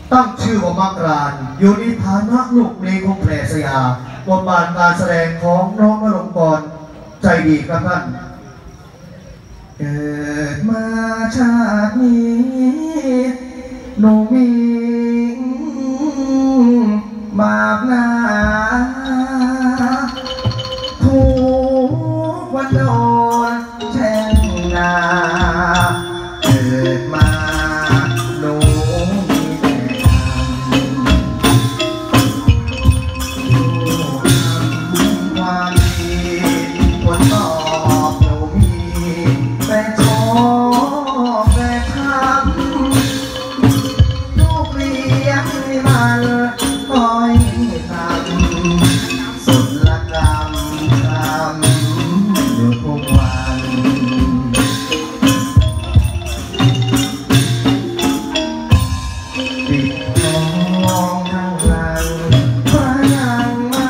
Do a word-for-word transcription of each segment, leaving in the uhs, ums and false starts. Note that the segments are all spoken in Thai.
ตั้งชื่อว่ามักรานอยู่ในฐานะลูกในของแพรสยาบทบาทการแสดงของน้องนรงกรใจดีครับท่านเกิดมาชาตินี้หนูมีบาปหนาทุกวันโดนแช่งนาเกิดมาหนูมีแต่ทำความดีผลตอบหนูมีแต่ชอบแต่ทำลูกเลี้ยงมันปล่อยทำสุดละกรรมทำอยู่ทุกวันปิดทองทั้งหลังพระนางไม้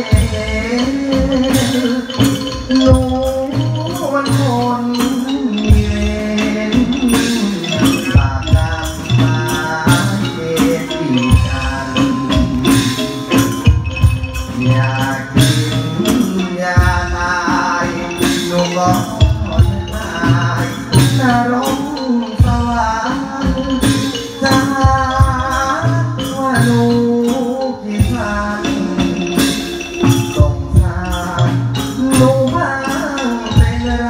ลูกวันคนมีเวรปากกามาเกตีกันอยากกินอยากตายหนูก็ตายนรกสวรรค์จะหาว่าหนูกี่พันสงสารหนูบ้างเป็นไร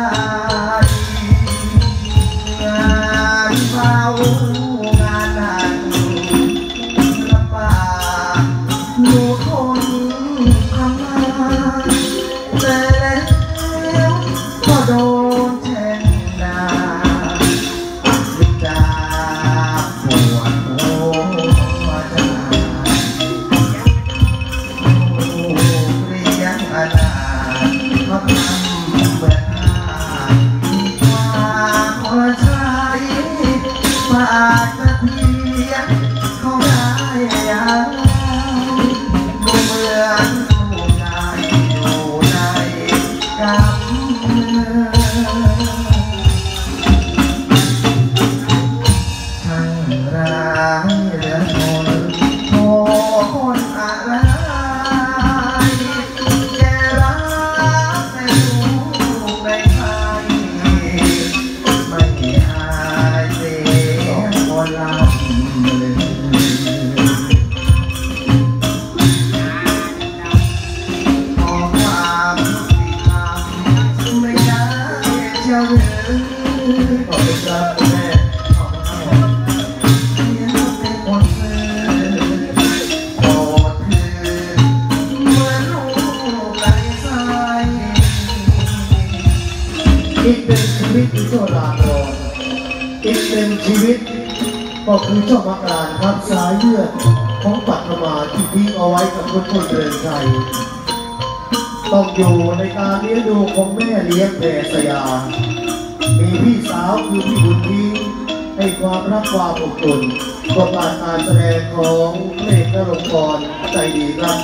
งานเบางานหนักลำบากหนูคนทำงานแต่แล้วก็โดนแช่งนาวิจารณ์ปวดหัวใจลูกเลี้ยงอนาถเพราะทำเหมือนหาดีกว่าคนใช้ปากจะเทียงเขาได้ยังดูเหมือนลูกนายอยู่ในกำมือช่างร้ายเหลือทนโทษคนอะไรแกรักในลูกในใครไม่อายเสียคนลำเลย ขอความยุติธรรมไม่ได้เจ้าหรือขอบคุณครับคุณแม่ขอบคุณครับเพียงเป็นคนซื้อโปรดคือเหมือนลูกไหลใสอีกหนึ่งชีวิตที่โชดาโดนอีกหนึ่งชีวิตก็คือเจ้ามักรานครับสายเลือดของปัตมาที่ทิ้งเอาไว้กับคนคนเรือนไทยต้องอยู่ในการเลี้ยงดูของแม่เลี้ยงแพรสยามีพี่สาวคือพี่บุญทิ้งให้ความรักความอบอุ่นบทบาทการแสดงของเพลงนรงกรใจดีครับ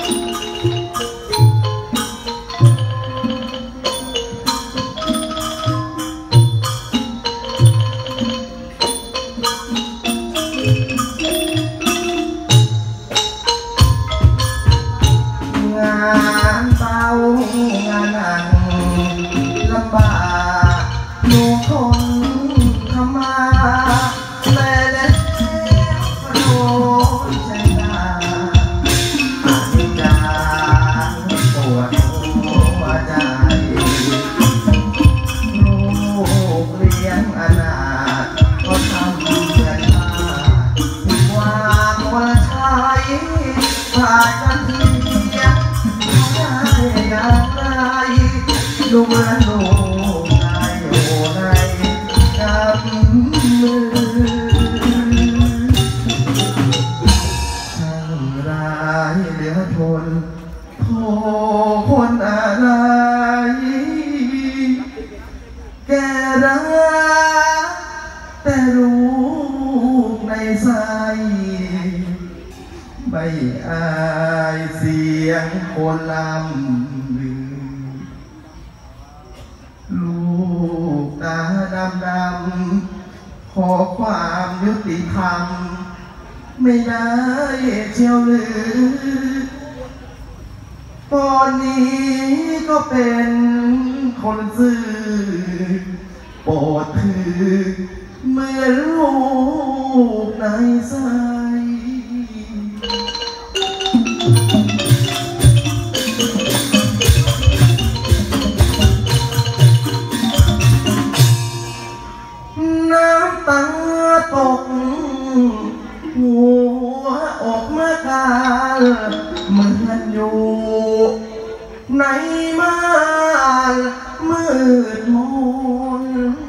งานเบางานหนักลำบากหนูคนทำมาแต่แล้วก็โดนแช่งนาอาทิตย์ปวดหัวใจลูกเลี้ยงอนาถก็ทำเหมือนมาดีกว่าคนใช้ผ่านกันทีอย่างไรดูเหมือนลูกนายอยู่ในกำมือช่างร้ายเหลือทนโทษคนอะไรแกรักแต่ลูกในใจไม่อายเสียงคนลำลือลูกตาดำดำขอความยุติธรรมไม่ได้เชียวหรือตอนนี้ก็เป็นคนซื่อโปรดถือเมื่อลูกในไส้น้ำตาตกหัวออกมากาลเหมือนอยู่ในม่านมืดมน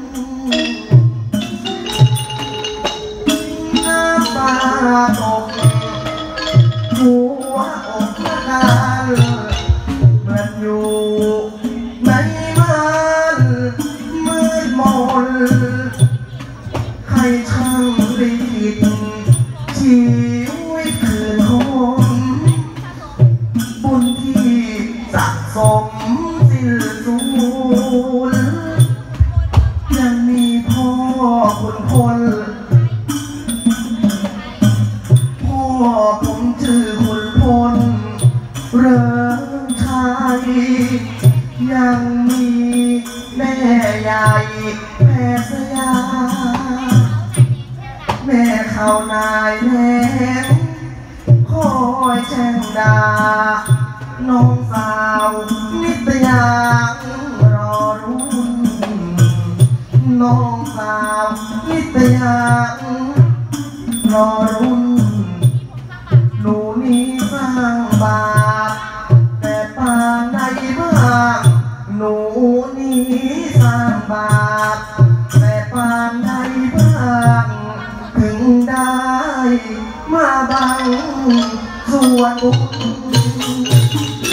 น้ำตาตกหัวออกมากาลเหมือนอยู่ในม่านมืดมนใครช่างลิขิตชีวิตคืนหนบุญที่สะสมสิ้นสูญยังมีพ่อคุณพลพ่อผมชื่อคุณพลเริงชัยยังมีแม่ใหญ่แม่สยาแม่เขานายแหงคอยแช่งด่าน้องสาวนิตยารอรุ่นน้องสาวนิตยารอรุ่นหนูนี้สร้างบาปแต่ปางใดบ้างหนูนี้สร้างบาปแต่ปางใดบ้างถึงได้มาบังส่วนบุญ